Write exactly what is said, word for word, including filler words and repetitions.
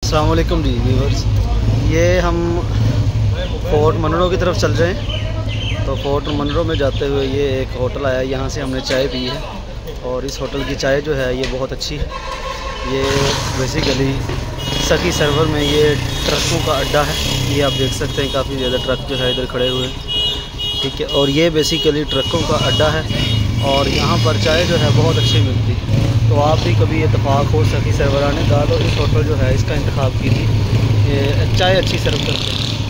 अस्सलाम वालेकुम जी व्यूअर्स, ये हम फोर्ट मनरो की तरफ चल रहे हैं। तो फोर्ट मनरो में जाते हुए ये एक होटल आया, यहाँ से हमने चाय पी है और इस होटल की चाय जो है ये बहुत अच्छी है। ये बेसिकली सखी सर्वर में ये ट्रकों का अड्डा है। ये आप देख सकते हैं काफ़ी ज़्यादा ट्रक जो है इधर खड़े हुए हैं, ठीक है। और ये बेसिकली ट्रकों का अड्डा है और यहाँ पर चाय जो है बहुत अच्छी मिलती है। तो आप भी कभी इत्तेफाक हो सखी सर्वर आने का तो इस होटल जो है इसका इंतखाब कीजिए, चाय अच्छी सर्व करते हैं।